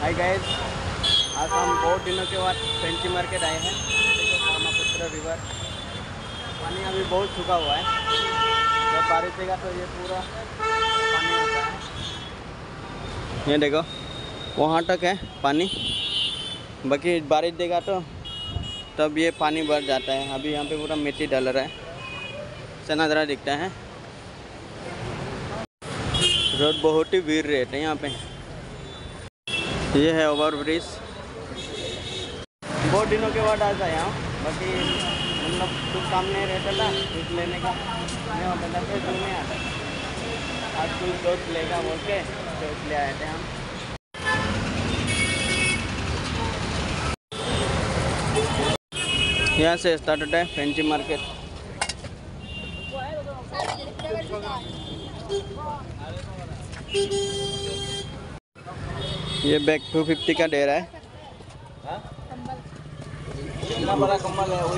Hi guys, आज हम बहुत दिनों के बाद फेंची मार्केट आए हैं। देखो ब्रह्मपुत्र रिवर, पानी अभी बहुत सूखा हुआ है। जब बारिश देगा तो ये पूरा पानी होता है। ये देखो वहाँ तक है पानी, बाकी बारिश देगा तो तब ये पानी बढ़ जाता है। अभी यहाँ पे पूरा मिट्टी डल रहा है, से नज़ारा दिखता है। रोड बहुत ही भीड़ रहते हैं यहाँ पे। ये है ओवर ब्रिज। बहुत दिनों के बाद आता है यहाँ, बाकी मतलब कुछ काम नहीं रहता था, कुछ लेने का नहीं होता था, फिर नहीं आता था। आज कुछ दोस्त लेगा बोल के तो इसलिए आए थे हम। यहाँ से स्टार्ट होता है फेंची मार्केट। ये बैग 250 का दे रहा है। इतना बड़ा कम्बल है।